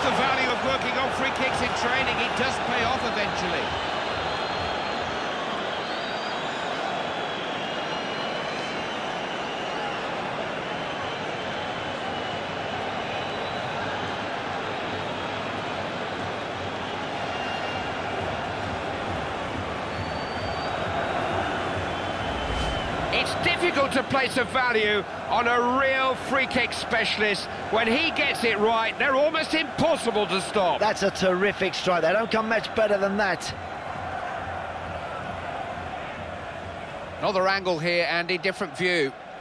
the value of working on free kicks in training. It does pay off eventually. It's difficult to place a value on a real free-kick specialist. When he gets it right, they're almost impossible to stop. That's a terrific strike. They don't come much better than that. Another angle here, Andy, different view.